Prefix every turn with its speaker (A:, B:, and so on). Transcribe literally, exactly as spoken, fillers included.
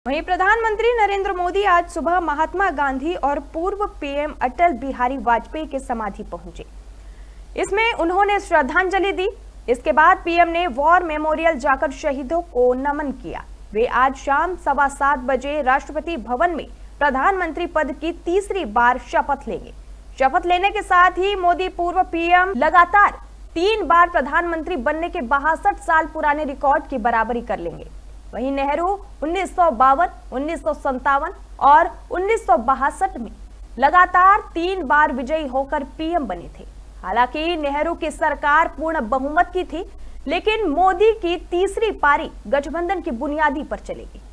A: वहीं प्रधानमंत्री नरेंद्र मोदी आज सुबह महात्मा गांधी और पूर्व पीएम अटल बिहारी वाजपेयी के समाधि पहुंचे। इसमें उन्होंने श्रद्धांजलि दी। इसके बाद पीएम ने वॉर मेमोरियल जाकर शहीदों को नमन किया। वे आज शाम सवा सात बजे राष्ट्रपति भवन में प्रधानमंत्री पद की तीसरी बार शपथ लेंगे। शपथ लेने के साथ ही मोदी पूर्व पीएम लगातार तीन बार प्रधानमंत्री बनने के बासठ साल पुराने रिकॉर्ड की बराबरी कर लेंगे। वहीं नेहरू उन्नीस सौ बावन, उन्नीस सौ संतावन और उन्नीस सौ बासठ में लगातार तीन बार विजयी होकर पीएम बने थे। हालांकि नेहरू की सरकार पूर्ण बहुमत की थी, लेकिन मोदी की तीसरी पारी गठबंधन की बुनियादी पर चलेगी।